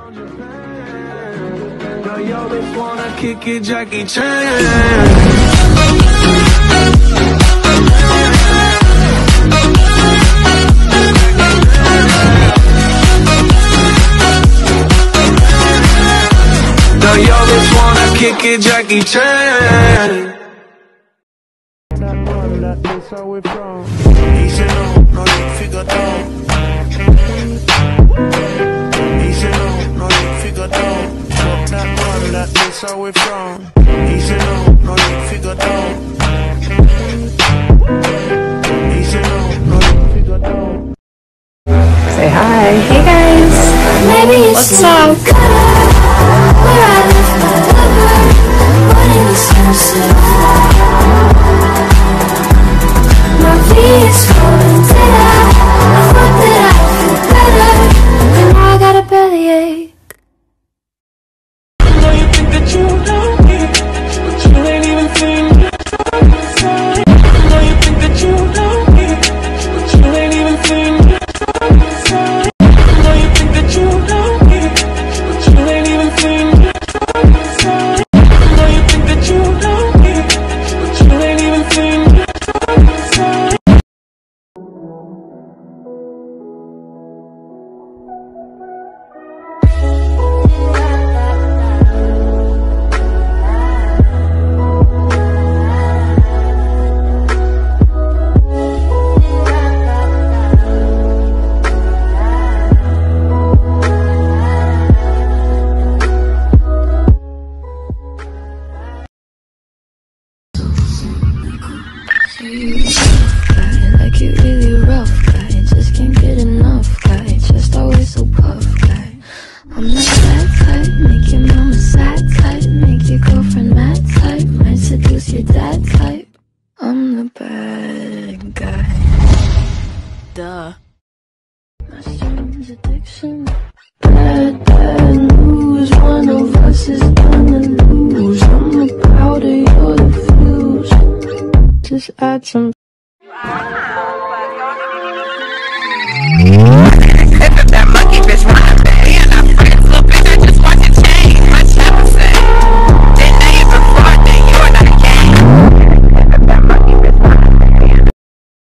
Yo, bitch wanna kick it, Jackie Chan. Now yo, bitch wanna kick it, Jackie Chan. That's how we from. Easy no need figure down. Easy no need figure down. Fuck that one, that's how we from. Easy no need figure down. Easy no need figure down. Say hi. Hey guys. Maybe what's up? Where I left my lover, wanting to sunset. My feet is falling dead. I thought that I'd feel better, and now I got a bellyache. I know you think that you know me, but you ain't even thinking. I know you think that you know me, but you ain't even thinking. I know you think that you know me, but you ain't even thinking. I know you think that you know me, but you ain't even thinking. Like you really rough guy, just can't get enough guy, just always so puff guy. I'm not that type, make your mama sad type, make your girlfriend mad type, might seduce your dad type. I'm the bad guy. Duh. My strange addiction. Bad news, one of us is gonna lose. I'm the powder, you're the fuse. Just add some